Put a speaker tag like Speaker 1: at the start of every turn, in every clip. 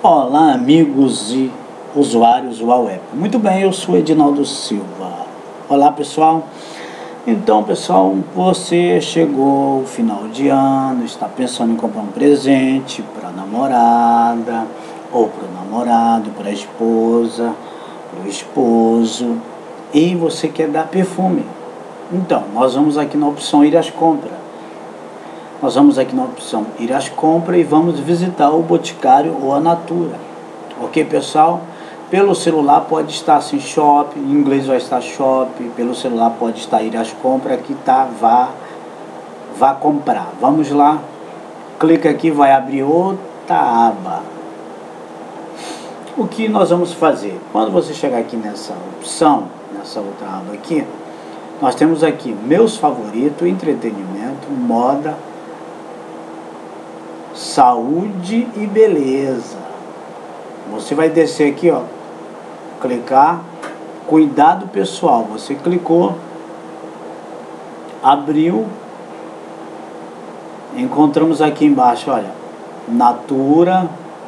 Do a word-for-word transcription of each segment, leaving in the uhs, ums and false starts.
Speaker 1: Olá, amigos e usuários do Web. Muito bem, eu sou Edinaldo Silva. Olá, pessoal. Então, pessoal, você chegou ao final de ano, está pensando em comprar um presente para a namorada, ou para o namorado, para a esposa, para o esposo, e você quer dar perfume. Então, nós vamos aqui na opção ir às compras. Nós vamos aqui na opção ir às compras e vamos visitar o Boticário ou a Natura. Ok, pessoal? Pelo celular pode estar assim, shop, em inglês vai estar shop, pelo celular pode estar ir às compras, aqui tá, vá, vá comprar. Vamos lá, clica aqui, vai abrir outra aba. O que nós vamos fazer? Quando você chegar aqui nessa opção, nessa outra aba aqui, nós temos aqui meus favoritos, entretenimento, moda, saúde e beleza. Você vai descer aqui, ó, clicar, cuidado pessoal. Você clicou, abriu, encontramos aqui embaixo, olha, Natura,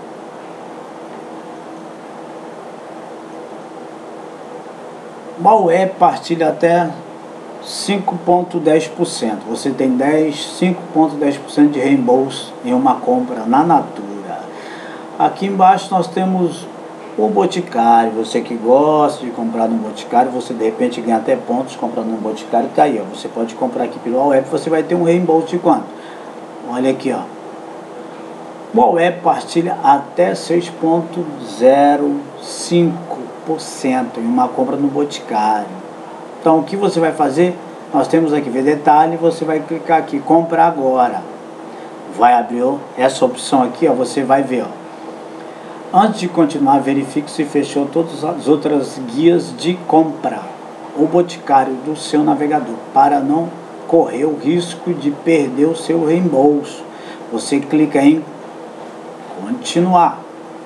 Speaker 1: Web partilha até cinco vírgula dez por cento. Você tem cinco vírgula dez por cento de reembolso em uma compra na Natura. Aqui embaixo nós temos o Boticário. Você que gosta de comprar no Boticário, você de repente ganha até pontos comprando no Boticário. Tá aí, ó. Você pode comprar aqui pelo Web, você vai ter um reembolso de quanto? Olha aqui, ó. O Web partilha até seis vírgula zero cinco por cento em uma compra no Boticário. Então, o que você vai fazer? Nós temos aqui, ver detalhe, você vai clicar aqui, comprar agora. Vai abrir essa opção aqui, ó, você vai ver, ó. Antes de continuar, verifique se fechou todas as outras guias de compra. O Boticário do seu navegador, para não correr o risco de perder o seu reembolso. Você clica em continuar.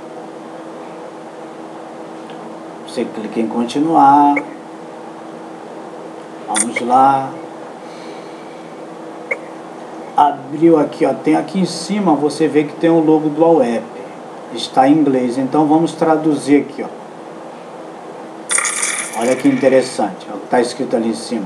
Speaker 1: Você clica em continuar. Vamos lá. Abriu aqui, ó. Tem aqui em cima, você vê que tem o logo do Web. Está em inglês. Então vamos traduzir aqui, ó. Olha que interessante. Ó, está escrito ali em cima.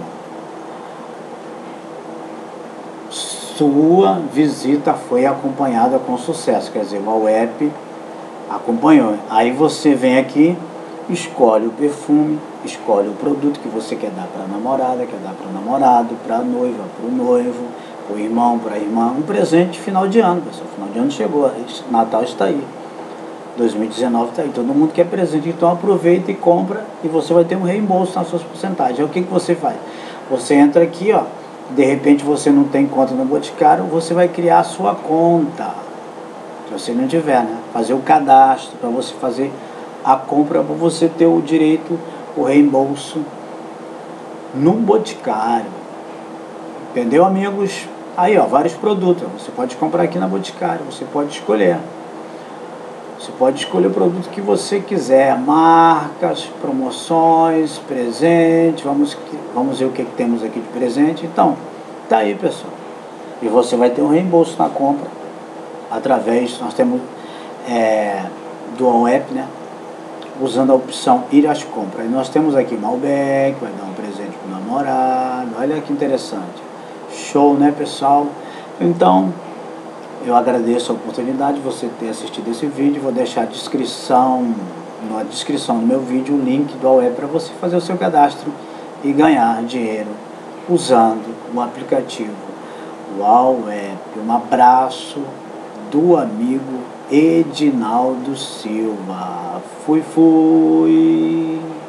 Speaker 1: Sua visita foi acompanhada com sucesso. Quer dizer, o Web acompanhou. Aí você vem aqui, escolhe o perfume, escolhe o produto que você quer dar para a namorada, quer dar para o namorado, para a noiva, para o noivo, para o irmão, para a irmã. Um presente final de ano, pessoal. Final de ano chegou, Natal está aí. dois mil e dezenove está aí. Todo mundo quer presente, então aproveita e compra e você vai ter um reembolso nas suas porcentagens. Aí o que, que você faz? Você entra aqui, ó. De repente você não tem conta no Boticário, você vai criar a sua conta. Se você não tiver, né? Fazer o cadastro para você fazer a compra, para você ter o direito, o reembolso no Boticário. Entendeu, amigos? Aí, ó, vários produtos. Você pode comprar aqui na Boticário, você pode escolher. Você pode escolher o produto que você quiser, marcas, promoções, presente. Vamos, vamos ver o que, que temos aqui de presente. Então, tá aí, pessoal. E você vai ter um reembolso na compra através, nós temos é, do Web, né? Usando a opção ir às compras. Nós temos aqui Malbec, vai dar um presente para o namorado. Olha que interessante. Show, né, pessoal? Então, eu agradeço a oportunidade de você ter assistido esse vídeo. Vou deixar a descrição, na descrição do meu vídeo, o link do Web para você fazer o seu cadastro e ganhar dinheiro usando o aplicativo Web. Um abraço do amigo Edinaldo Silva. Fui, fui.